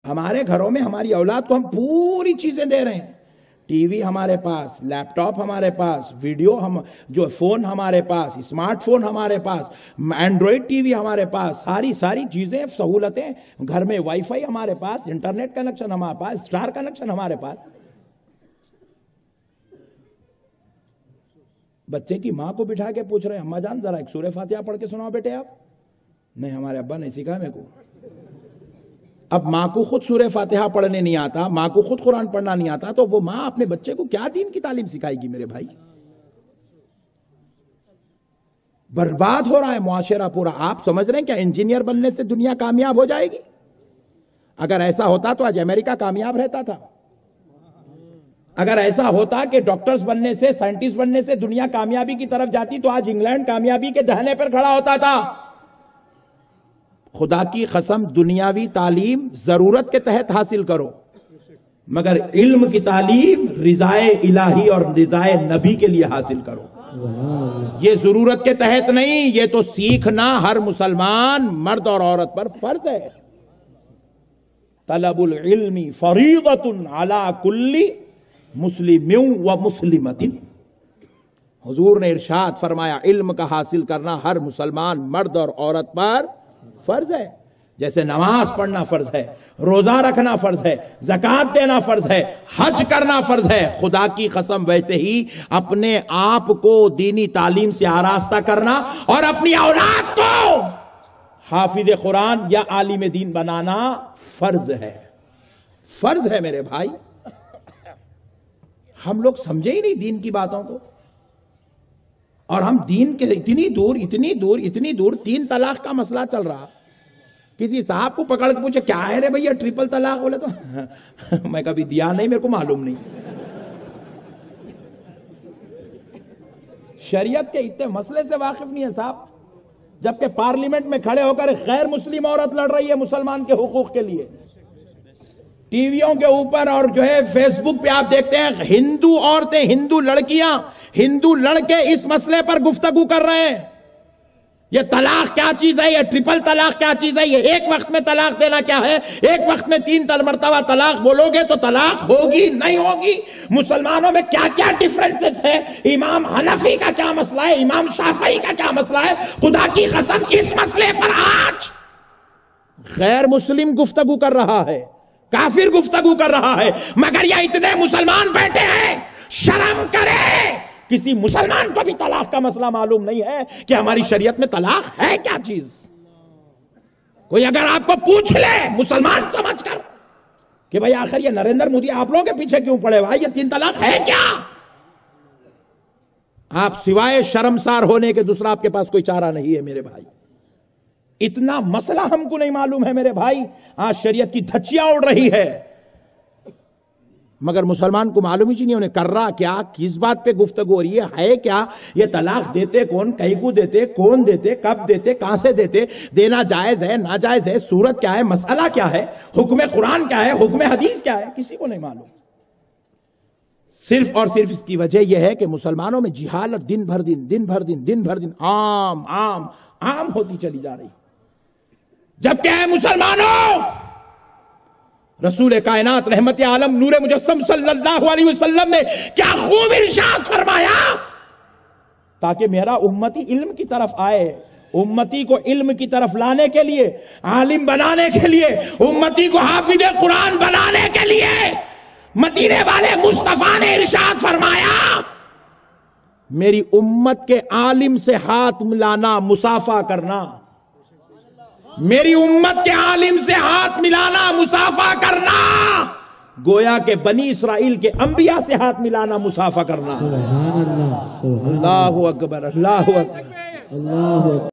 ہمارے گھروں میں ہماری اولاد کو ہم پوری چیزیں دے رہے ہیں، ٹی وی ہمارے پاس، لیپ ٹاپ ہمارے پاس، ویڈیو جو فون ہمارے پاس، اسمارٹ فون ہمارے پاس، اینڈرائڈ ٹی وی ہمارے پاس، ساری چیزیں سہولتیں گھر میں، وائی فائی ہمارے پاس، انٹرنیٹ کنیکشن ہمارے پاس، اسٹار کنیکشن ہمارے پاس۔ بچے کی ماں کو بٹھا کے پوچھ رہے ہیں اماں جان ذرا ایک سورہ فاتحہ پڑھ کے سناؤ بیٹے آپ، نہیں ہمارے ابا نے سکھایا میرے کو۔ اب ماں کو خود سورہ فاتحہ پڑھنے نہیں آتا، ماں کو خود قرآن پڑھنا نہیں آتا، تو وہ ماں اپنے بچے کو کیا دین کی تعلیم سکھائے گی میرے بھائی؟ برباد ہو رہا ہے معاشرہ پورا۔ آپ سمجھ رہے ہیں کیا انجینئر بننے سے دنیا کامیاب ہو جائے گی؟ اگر ایسا ہوتا تو آج امریکہ کامیاب رہتا تھا۔ اگر ایسا ہوتا کہ ڈاکٹرز بننے سے، سائنٹسٹ بننے سے دنیا کامیابی کی طرف جاتی تو آج انگلینڈ کامیابی کے دہنے پر کھڑا ہوتا تھا۔ خدا کی قسم دنیاوی تعلیم ضرورت کے تحت حاصل کرو، مگر علم کی تعلیم رضائے الہی اور رضائے نبی کے لیے حاصل کرو۔ یہ ضرورت کے تحت نہیں، یہ تو سیکھنا ہر مسلمان مرد اور عورت پر فرض ہے۔ طلب العلم فریضۃ علی کل مسلم و مسلمۃ۔ حضور نے ارشاد فرمایا علم کا حاصل کرنا ہر مسلمان مرد اور عورت پر فرض ہے۔ جیسے نماز پڑھنا فرض ہے، روزہ رکھنا فرض ہے، زکوٰۃ دینا فرض ہے، حج کرنا فرض ہے، خدا کی قسم ویسے ہی اپنے آپ کو دینی تعلیم سے آراستہ کرنا اور اپنی اولاد کو حافظ قرآن یا عالم دین بنانا فرض ہے۔ فرض ہے میرے بھائی۔ ہم لوگ سمجھے ہی نہیں دین کی باتوں کو، اور ہم دین کے اتنی دور 3 طلاق کا مسئلہ چل رہا۔ کسی صاحب کو پکڑ کے پوچھے کیا ہے رے بھیا ٹرپل طلاق؟ بولے تو میں کبھی دیا نہیں، میرے کو معلوم نہیں۔ شریعت کے اتنے مسئلے سے واقف نہیں ہے صاحب، جبکہ پارلیمنٹ میں کھڑے ہو کر غیر مسلم عورت لڑ رہی ہے مسلمان کے حقوق کے لیے۔ ٹی ویوں کے اوپر اور جو ہے فیس بک پہ آپ دیکھتے ہیں ہندو عورتیں، ہندو لڑکیاں، ہندو لڑکے اس مسئلے پر گفتگو کر رہے ہیں۔ یہ طلاق کیا چیز ہے، یہ ٹرپل طلاق کیا چیز ہے، یہ ایک وقت میں طلاق دینا کیا ہے، ایک وقت میں 3 مرتبہ طلاق بولو گے تو طلاق ہوگی نہیں ہوگی، مسلمانوں میں کیا کیا ڈیفرنسز ہے، امام حنفی کا کیا مسئلہ ہے، امام شافعی کا کیا مسئلہ ہے۔ خدا کی قسم اس مسئلے پر آج غیر مسلم گفتگو کر رہا ہے، کافر گفتگو کر رہا ہے، مگر یہ اتنے مسلمان بیٹھے ہیں، شرم کرے۔ کسی مسلمان کو بھی طلاق کا مسئلہ معلوم نہیں ہے کہ ہماری شریعت میں طلاق ہے کیا چیز۔ کوئی اگر آپ کو پوچھ لے مسلمان سمجھ کر کہ بھئی آخر یہ نریندر مودی آپ لوگوں کے پیچھے کیوں پڑے بھائی، یہ 3 طلاق ہے کیا، آپ سوائے شرمسار ہونے کے دوسرا آپ کے پاس کوئی چارہ نہیں ہے میرے بھائی۔ اتنا مسئلہ ہم کو نہیں معلوم ہے میرے بھائی، آج شریعت کی دھچیاں اڑ رہی ہے، مگر مسلمان کو معلوم ہی نہیں انہیں کر رہا کیا، کس بات پہ گفتگو ہو رہی ہے کیا، یہ طلاق دیتے کون، کہیں کو دیتے، کون دیتے، کب دیتے، کہاں سے دیتے، دینا جائز ہے ناجائز ہے، صورت کیا ہے، مسئلہ کیا ہے، حکم قرآن کیا ہے، حکم حدیث کیا ہے، کسی کو نہیں معلوم۔ صرف اور صرف اس کی وجہ یہ ہے کہ مسلمانوں میں جہالت دن بھر دن عام ہوتی چلی جا رہی، جبکہ اے مسلمانوں رسول کائنات رحمت عالم نور مجسم صلی اللہ علیہ وسلم نے کیا خوب ارشاد فرمایا، تاکہ میرا امتی علم کی طرف آئے، امتی کو علم کی طرف لانے کے لیے، عالم بنانے کے لیے، امتی کو حافظ قرآن بنانے کے لیے مدینے والے مصطفیٰ نے ارشاد فرمایا میری امت کے عالم سے ہاتھ ملانا، مصافحہ کرنا، میری امت کے عالم سے ہاتھ ملانا، مصافحہ کرنا، گویا کہ بنی اسرائیل کے انبیاء سے ہاتھ ملانا، مصافحہ کرنا۔ اللہ اکبر، اللہ اکبر، اللہ اکبر۔